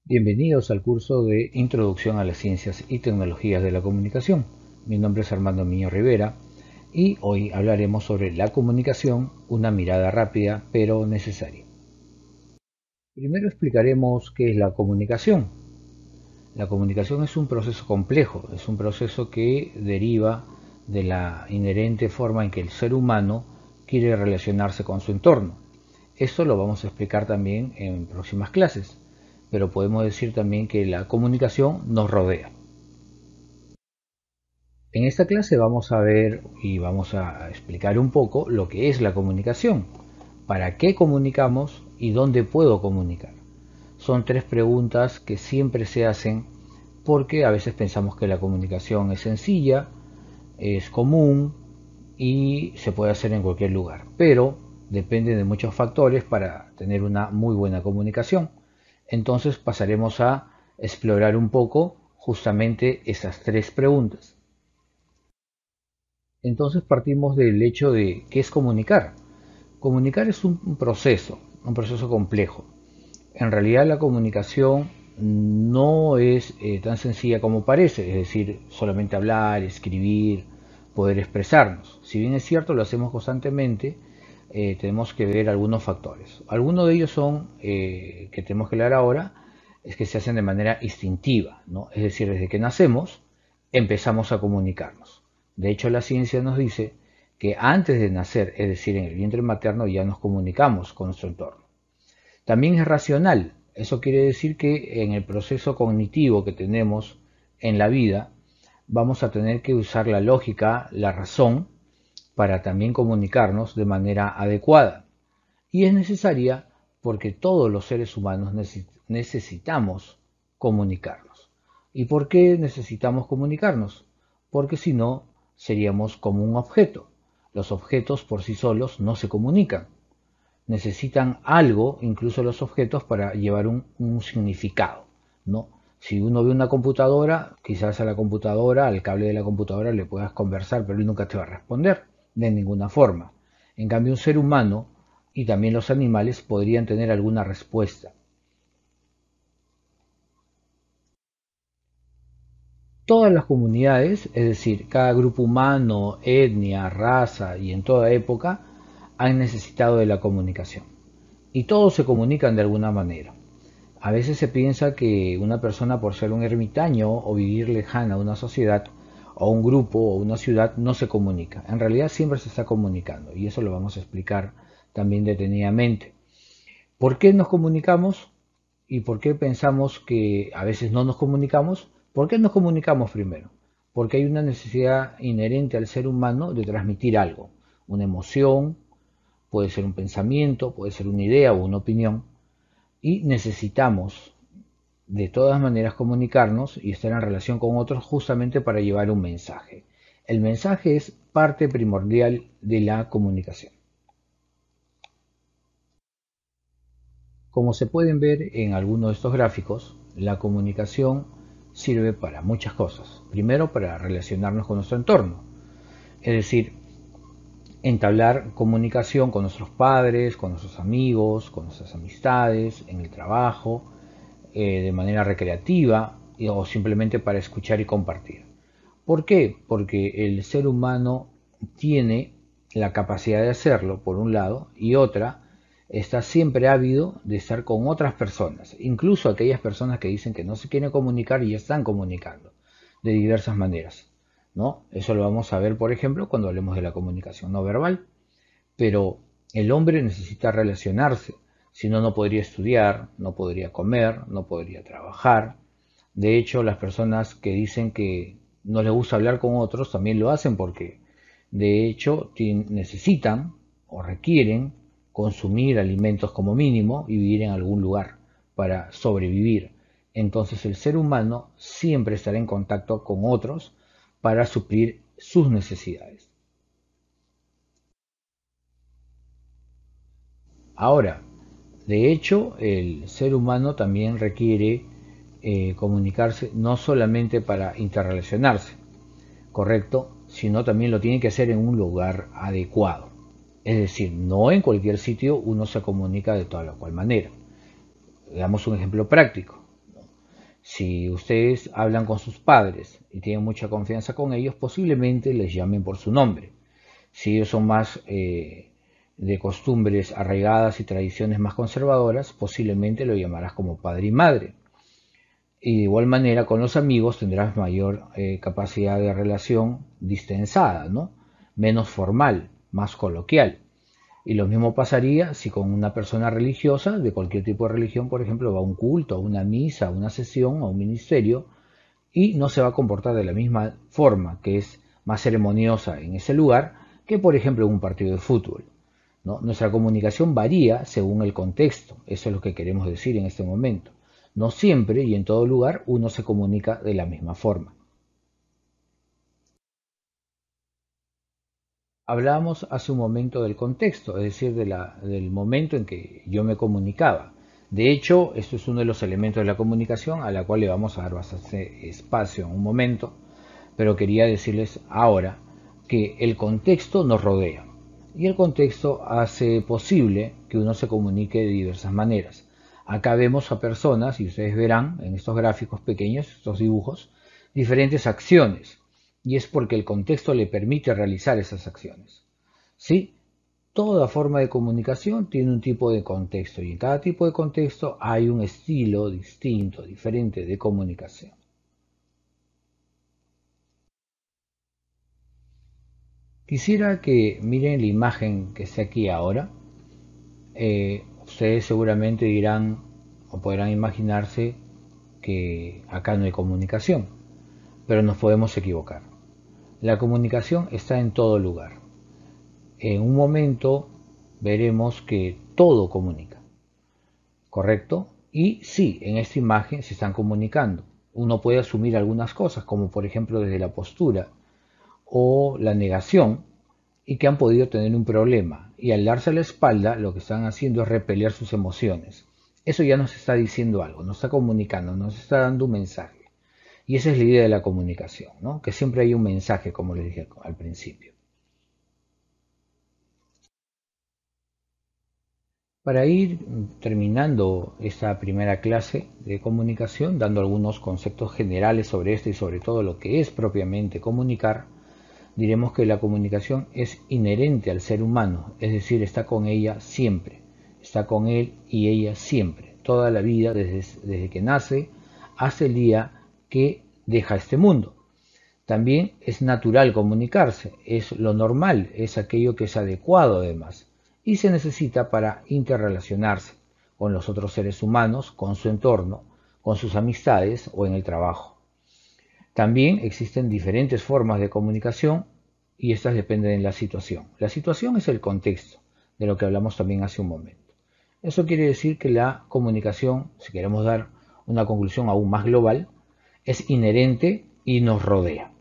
Bienvenidos al curso de Introducción a las Ciencias y Tecnologías de la Comunicación. Mi nombre es Armando Miño Rivera y hoy hablaremos sobre la comunicación, una mirada rápida pero necesaria. Primero explicaremos qué es la comunicación. La comunicación es un proceso complejo, es un proceso que deriva de la inherente forma en que el ser humano quiere relacionarse con su entorno. Esto lo vamos a explicar también en próximas clases, pero podemos decir también que la comunicación nos rodea. En esta clase vamos a ver y vamos a explicar un poco lo que es la comunicación, para qué comunicamos y dónde puedo comunicar. Son tres preguntas que siempre se hacen porque a veces pensamos que la comunicación es sencilla, es común y se puede hacer en cualquier lugar, pero depende de muchos factores para tener una muy buena comunicación. Entonces pasaremos a explorar un poco justamente esas tres preguntas. Entonces partimos del hecho de qué es comunicar. Comunicar es un proceso complejo. En realidad la comunicación no es tan sencilla como parece, es decir, solamente hablar, escribir, poder expresarnos. Si bien es cierto, lo hacemos constantemente, tenemos que ver algunos factores. Algunos de ellos son, que tenemos que hablar ahora, es que se hacen de manera instintiva, ¿no? Es decir, desde que nacemos empezamos a comunicarnos. De hecho, la ciencia nos dice que antes de nacer, es decir, en el vientre materno, ya nos comunicamos con nuestro entorno. También es racional. Eso quiere decir que en el proceso cognitivo que tenemos en la vida, vamos a tener que usar la lógica, la razón, para también comunicarnos de manera adecuada. Y es necesaria porque todos los seres humanos necesitamos comunicarnos. ¿Y por qué necesitamos comunicarnos? Porque si no, seríamos como un objeto. Los objetos por sí solos no se comunican. Necesitan algo, incluso los objetos, para llevar un significado, ¿no? Si uno ve una computadora, quizás a la computadora, al cable de la computadora le puedas conversar, pero él nunca te va a responder de ninguna forma. En cambio, un ser humano y también los animales podrían tener alguna respuesta. Todas las comunidades, es decir, cada grupo humano, etnia, raza y en toda época, han necesitado de la comunicación. Y todos se comunican de alguna manera. A veces se piensa que una persona por ser un ermitaño o vivir lejana a una sociedad o un grupo o una ciudad no se comunica. En realidad siempre se está comunicando y eso lo vamos a explicar también detenidamente. ¿Por qué nos comunicamos y por qué pensamos que a veces no nos comunicamos? ¿Por qué nos comunicamos primero? Porque hay una necesidad inherente al ser humano de transmitir algo, una emoción, puede ser un pensamiento, puede ser una idea o una opinión, y necesitamos de todas maneras comunicarnos y estar en relación con otros justamente para llevar un mensaje. El mensaje es parte primordial de la comunicación. Como se pueden ver en algunos de estos gráficos, la comunicación sirve para muchas cosas. Primero, para relacionarnos con nuestro entorno, es decir, entablar comunicación con nuestros padres, con nuestros amigos, con nuestras amistades, en el trabajo, de manera recreativa o simplemente para escuchar y compartir. ¿Por qué? Porque el ser humano tiene la capacidad de hacerlo, por un lado, y otra, está siempre ávido de estar con otras personas, incluso aquellas personas que dicen que no se quieren comunicar y ya están comunicando de diversas maneras, ¿no? Eso lo vamos a ver, por ejemplo, cuando hablemos de la comunicación no verbal. Pero el hombre necesita relacionarse, si no, no podría estudiar, no podría comer, no podría trabajar. De hecho, las personas que dicen que no les gusta hablar con otros también lo hacen porque, de hecho, necesitan o requieren consumir alimentos como mínimo y vivir en algún lugar para sobrevivir. Entonces el ser humano siempre estará en contacto con otros para suplir sus necesidades. Ahora, de hecho, el ser humano también requiere comunicarse no solamente para interrelacionarse, ¿correcto? Sino también lo tiene que hacer en un lugar adecuado. Es decir, no en cualquier sitio uno se comunica de toda la cual manera. Damos un ejemplo práctico. Si ustedes hablan con sus padres y tienen mucha confianza con ellos, posiblemente les llamen por su nombre. Si ellos son más de costumbres arraigadas y tradiciones más conservadoras, posiblemente lo llamarás como padre y madre. Y de igual manera con los amigos tendrás mayor capacidad de relación distensada, ¿no? Menos formal, más coloquial. Y lo mismo pasaría si con una persona religiosa, de cualquier tipo de religión, por ejemplo, va a un culto, a una misa, a una sesión, a un ministerio, y no se va a comportar de la misma forma, que es más ceremoniosa en ese lugar, que por ejemplo en un partido de fútbol, ¿no? Nuestra comunicación varía según el contexto, eso es lo que queremos decir en este momento. No siempre y en todo lugar uno se comunica de la misma forma. Hablábamos hace un momento del contexto, es decir, del momento en que yo me comunicaba. De hecho, esto es uno de los elementos de la comunicación a la cual le vamos a dar bastante espacio en un momento, pero quería decirles ahora que el contexto nos rodea y el contexto hace posible que uno se comunique de diversas maneras. Acá vemos a personas, y ustedes verán en estos gráficos pequeños, estos dibujos, diferentes acciones, y es porque el contexto le permite realizar esas acciones. ¿Sí? Toda forma de comunicación tiene un tipo de contexto, y en cada tipo de contexto hay un estilo distinto, diferente de comunicación. Quisiera que miren la imagen que está aquí ahora. Ustedes seguramente dirán o podrán imaginarse que acá no hay comunicación, pero nos podemos equivocar. La comunicación está en todo lugar. En un momento veremos que todo comunica, ¿correcto? Y sí, en esta imagen se están comunicando. Uno puede asumir algunas cosas, como por ejemplo desde la postura o la negación, y que han podido tener un problema. Y al darse la espalda, lo que están haciendo es repeler sus emociones. Eso ya nos está diciendo algo, nos está comunicando, nos está dando un mensaje. Y esa es la idea de la comunicación, ¿no? Que siempre hay un mensaje, como les dije al principio. Para ir terminando esta primera clase de comunicación, dando algunos conceptos generales sobre esto y sobre todo lo que es propiamente comunicar, diremos que la comunicación es inherente al ser humano, es decir, está con ella siempre, está con él y ella siempre, toda la vida, desde que nace hasta el día que deja este mundo. También es natural comunicarse, es lo normal, es aquello que es adecuado además, y se necesita para interrelacionarse con los otros seres humanos, con su entorno, con sus amistades o en el trabajo. También existen diferentes formas de comunicación y estas dependen de la situación. La situación es el contexto, de lo que hablamos también hace un momento. Eso quiere decir que la comunicación, si queremos dar una conclusión aún más global, es inherente y nos rodea.